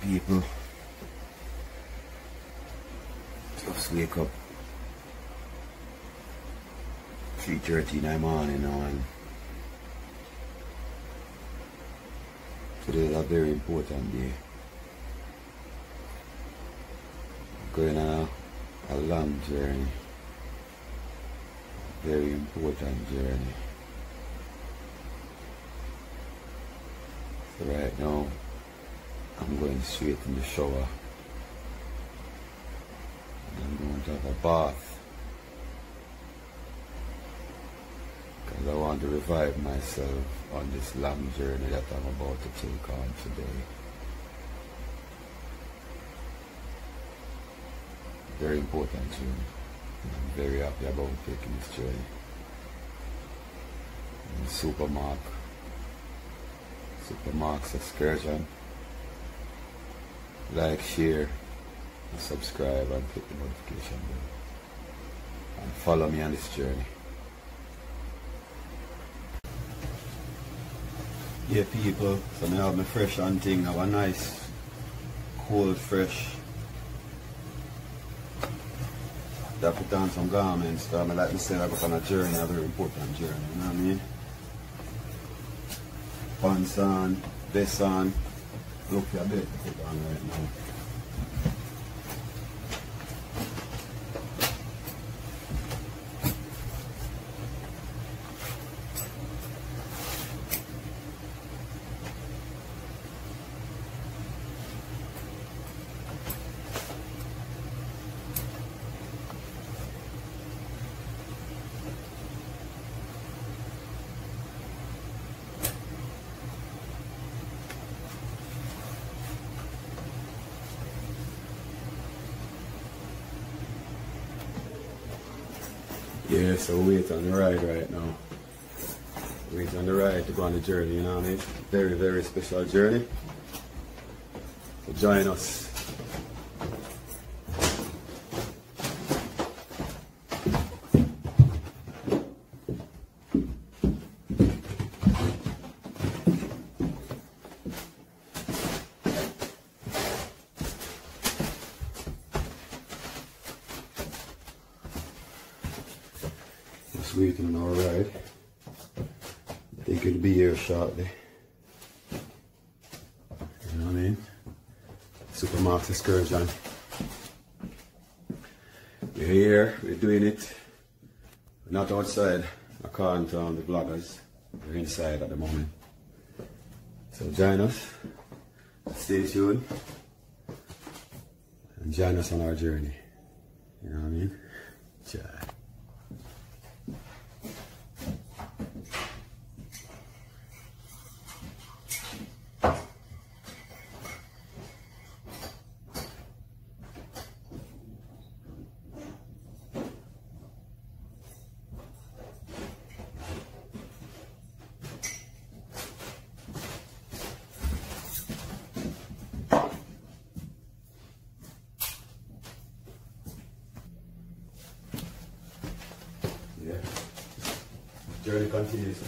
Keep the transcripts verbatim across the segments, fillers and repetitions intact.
people. Just wake up three thirty in the morning now, and today is a very important day. Going on a, a long journey, very important journey. So right now, I'm going straight in the shower. And I'm going to have a bath. Because I want to revive myself on this long journey that I'm about to take on today. Very important journey. And I'm very happy about taking this journey. And Supermark. Supermark's excursion. Like, share, and subscribe, and click the notification bell. And follow me on this journey. Yeah, people, so I have my fresh on thing now, a nice, cold, fresh. I put on some garments, because I like to say I go on a journey, a very important journey, you know what I mean? Pants on, vest on. Look, I better put on right now. Yeah, so wait on the ride right now. Wait on the ride to go on the journey, you know what I mean? Very, very special journey. So join us. Waiting on our ride. I think it'll be here shortly. You know what I mean? Supermark's excursion. We're here, we're doing it. We're not outside, according to um, the vloggers. We're inside at the moment. So join us, stay tuned, and join us on our journey. You know what I mean? Ciao. Journey continues.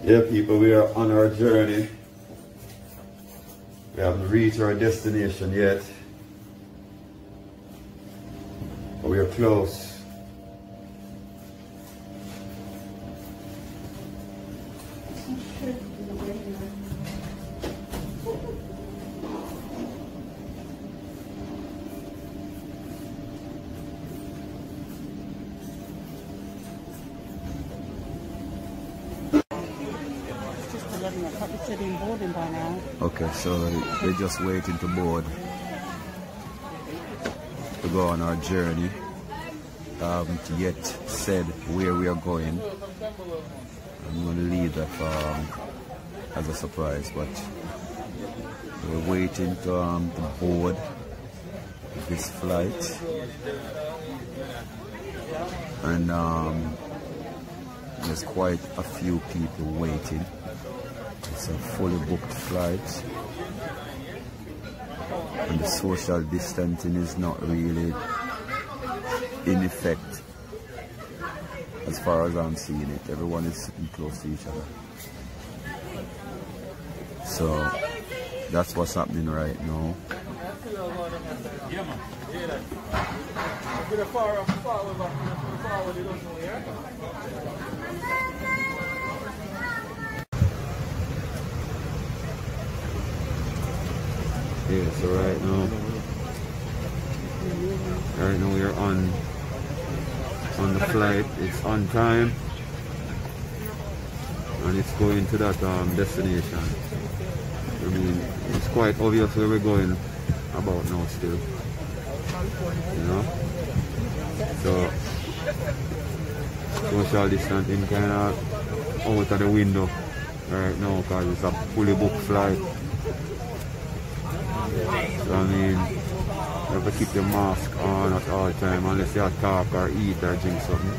Yeah, people, we are on our journey. We haven't reached our destination yet, but we are close. Okay, so we're just waiting to board to go on our journey. Haven't yet said where we are going. I'm going to leave that um, as a surprise, but we're waiting to, um, to board this flight. And um, there's quite a few people waiting. It's a fully booked flight, and the social distancing is not really in effect as far as I'm seeing it. Everyone is sitting close to each other. So that's what's happening right now. Yeah, so right now, right now we are on on the flight. It's on time, and it's going to that um, destination. I mean, it's quite obvious where we're going about now still, you know. So social distancing kind of out of the window right now because it's a fully booked flight. So I mean, you have to keep your mask on at all time unless you talk or eat or drink something.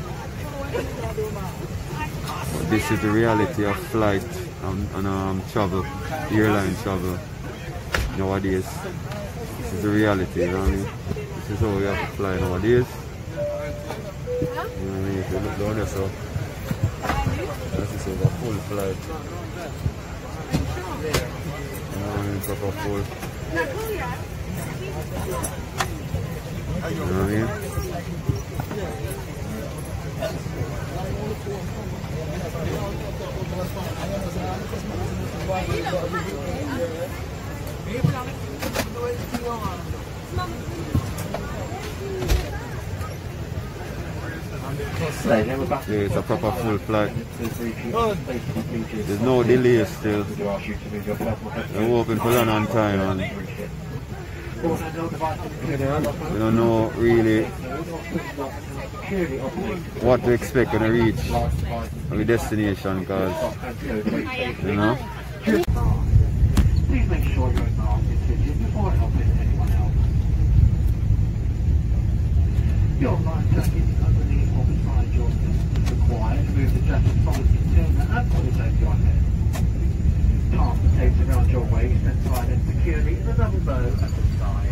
But this is the reality of flight and, and um, travel, airline travel nowadays. This is the reality, you know what I mean? This is how we have to fly nowadays. You know what I mean? If you look down there, so this is a full flight. You know what I mean? Proper full. You know what I mean? Yeah, it's a proper full flight. There's no delay still. We're open for London on time, and we don't know really what to expect when we reach our destination, because, you know. Please make sure your mask is fitted before helping anyone else. Your life jacket underneath or beside your seat is required. Move the jacket forward to turn and pull it over your head. Pass the tape around your waist and tie it securely in a double bow at the side.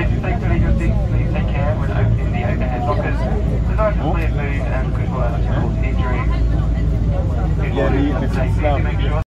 Please take to leave your seats. Please take care when opening the overhead lockers. There's items may have moved and could cause injury. Good morning. Safety, make sure